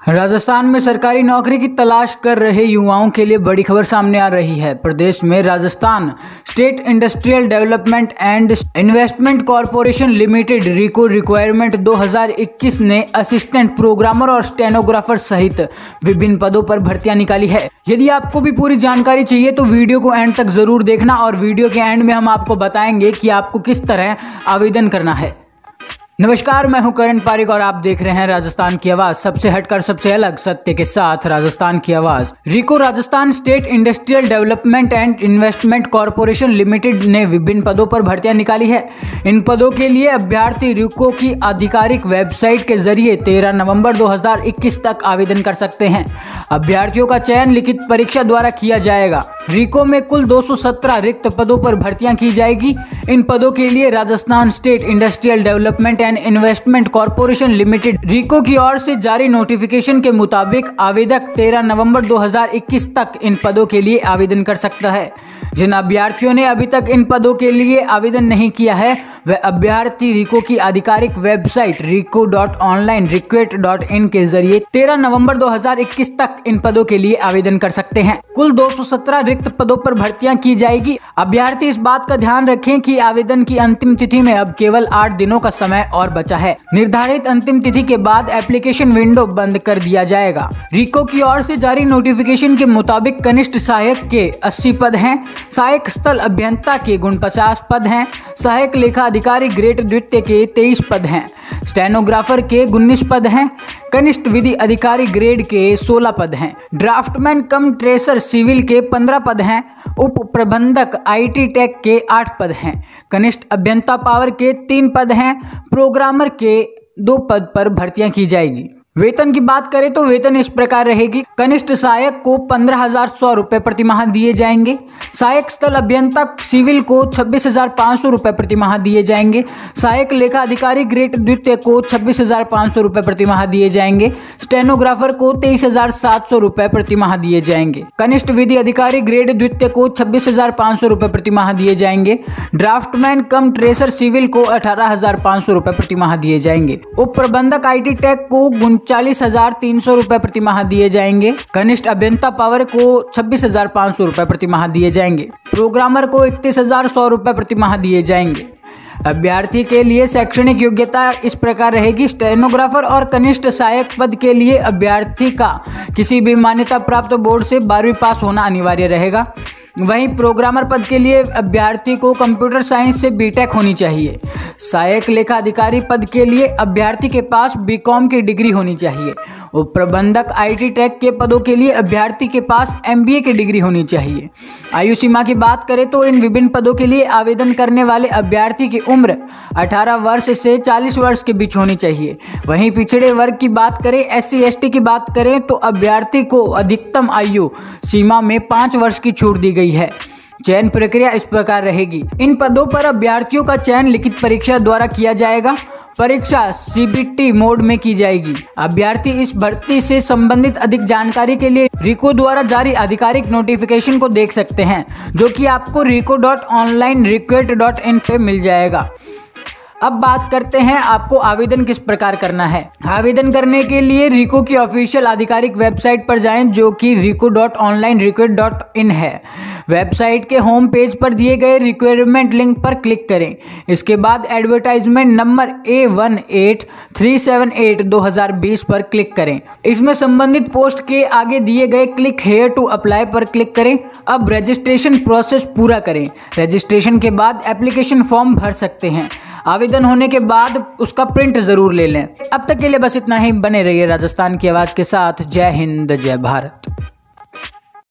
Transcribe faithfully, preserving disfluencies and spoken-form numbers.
राजस्थान में सरकारी नौकरी की तलाश कर रहे युवाओं के लिए बड़ी खबर सामने आ रही है। प्रदेश में Rajasthan state industrial development and investment corporation limited RIICO recruitment दो हज़ार इक्कीस ने असिस्टेंट प्रोग्रामर और स्टेनोग्राफर सहित विभिन्न पदों पर भर्तियां निकाली है। यदि आपको भी पूरी जानकारी चाहिए तो वीडियो को एंड तक जरूर देखना और वीडियो के एंड में हम आपको बताएंगे कि आपको किस तरह आवेदन करना है। नमस्कार, मैं हूं करण पारिक और आप देख रहे हैं राजस्थान की आवाज, सबसे हटकर सबसे अलग सत्य के साथ राजस्थान की आवाज। RIICO Rajasthan state industrial development and investment corporation limited ने विभिन्न पदों पर भर्तियां निकाली है। इन पदों के लिए अभ्यर्थी रिको की आधिकारिक वेबसाइट के जरिए तेरह नवंबर दो हज़ार इक्कीस तक आवेदन कर सकते हैं। अभ्यर्थियों का चयन लिखित परीक्षा द्वारा किया जाएगा। रिको में कुल दो सौ सत्रह रिक्त पदों पर भर्तियां की जाएगी। इन पदों के लिए Rajasthan state industrial development and investment corporation limited RIICO की ओर से जारी नोटिफिकेशन के मुताबिक आवेदक तेरह नवंबर दो हज़ार इक्कीस तक इन पदों के लिए आवेदन कर सकता है। जिन अभ्यर्थियों ने अभी तक इन पदों के लिए आवेदन नहीं किया है वह अभ्यर्थी रिको की आधिकारिक website RIICO dot online recruit dot in के जरिए तेरह नवंबर दो हज़ार इक्कीस तक इन पदों के लिए आवेदन कर सकते हैं। कुल दो सौ सत्रह रिक्त पदों पर भर्तियां की जाएगी। अभ्यर्थी इस बात का ध्यान रखें कि आवेदन की अंतिम तिथि में अब केवल आठ दिनों का समय और बचा है। निर्धारित अंतिम तिथि के बाद एप्लीकेशन विंडो बंद कर दिया जाएगा। रिको की ओर से जारी नोटिफिकेशन के मुताबिक कनिष्ठ सहायक के अस्सी पद हैं, सहायक स्थल अभियंता के गुण पचास पद हैं, सहायक लेखा अधिकारी ग्रेड द्वितीय के तेईस पद हैं, स्टेनोग्राफर के उन्नीस पद हैं, कनिष्ठ विधि अधिकारी ग्रेड के सोलह पद हैं, ड्राफ्टमैन कम ट्रेसर सिविल के पंद्रह पद हैं, उप प्रबंधक आईटी टेक के आठ पद हैं, कनिष्ठ अभियंता पावर के तीन पद हैं, प्रोग्रामर के दो पद पर भर्तियां की जाएगी। वेतन की बात करें तो वेतन इस प्रकार रहेगी। कनिष्ठ सहायक को पंद्रह हजार सौ रुपए प्रति माह दिए जाएंगे। सहायक स्थल अभियंता सिविल को छब्बीस हजार पाँच सौ रुपए प्रति माह दिए जाएंगे। सहायक लेखा अधिकारी ग्रेड द्वितीय को छब्बीस हजार पाँच सौ रुपए प्रति माह दिए जाएंगे। स्टेनोग्राफर को तेईस हजार सात सौ रुपए प्रति माह दिए जाएंगे। कनिष्ठ विधि अधिकारी ग्रेड द्वितीय को छब्बीस हजार पाँच सौ रुपए प्रति माह दिए जाएंगे। ड्राफ्टमैन कम ट्रेसर सिविल को अठारह हजार पाँच सौ रुपए प्रति माह दिए जाएंगे। उप प्रबंधक आईटी टेक को चालीस हजार तीन सौ रुपए प्रति माह दिए जाएंगे। कनिष्ठ अभियंता पावर को छब्बीस हजार पाँच सौ रुपए प्रति माह दिए जाएंगे। प्रोग्रामर को इकतीस हजार सौ रुपए प्रति माह दिए जाएंगे। अभ्यर्थी के लिए शैक्षणिक योग्यता इस प्रकार रहेगी। स्टेनोग्राफर और कनिष्ठ सहायक पद के लिए अभ्यर्थी का किसी भी मान्यता प्राप्त बोर्ड से बारहवीं पास होना अनिवार्य रहेगा। वहीं प्रोग्रामर पद के लिए अभ्यर्थी को कंप्यूटर साइंस से बीटेक होनी चाहिए। सहायक लेखा अधिकारी पद के लिए अभ्यर्थी के पास बीकॉम की डिग्री होनी चाहिए। उप प्रबंधक आईटी टेक के पदों के लिए अभ्यर्थी के पास एमबीए की डिग्री होनी चाहिए। आयु सीमा की बात करें तो इन विभिन्न पदों के लिए आवेदन करने वाले अभ्यर्थी की उम्र अठारह वर्ष से चालीस वर्ष के बीच होनी चाहिए। वहीं पिछड़े वर्ग की बात करें, एस सी एस टी की बात करें तो अभ्यर्थी को अधिकतम आयु सीमा में पाँच वर्ष की छूट दी गई है। चयन प्रक्रिया इस प्रकार रहेगी। इन पदों पर अभ्यर्थियों का चयन लिखित परीक्षा द्वारा किया जाएगा। परीक्षा सीबीटी मोड में की जाएगी। अभ्यर्थी इस भर्ती से संबंधित अधिक जानकारी के लिए रिको द्वारा जारी आधिकारिक नोटिफिकेशन को देख सकते हैं, जो कि आपको RIICO dot online recruit dot in पे मिल जाएगा। अब बात करते हैं आपको आवेदन किस प्रकार करना है। आवेदन करने के लिए रिको की ऑफिशियल आधिकारिक वेबसाइट पर जाएं, जो कि RIICO dot online recruit dot in है। वेबसाइट के होम पेज पर दिए गए रिक्वायरमेंट लिंक पर क्लिक करें। इसके बाद advertisement number A one eight three seven eight दो हज़ार बीस पर क्लिक करें। इसमें संबंधित पोस्ट के आगे दिए गए क्लिक हेयर टू अप्लाई पर क्लिक करें। अब रजिस्ट्रेशन प्रोसेस पूरा करें। रजिस्ट्रेशन के बाद एप्लीकेशन फॉर्म भर सकते हैं। आवेदन होने के बाद उसका प्रिंट जरूर ले लें। अब तक के लिए बस इतना ही। बने रहिए राजस्थान की आवाज के साथ। जय हिंद, जय भारत।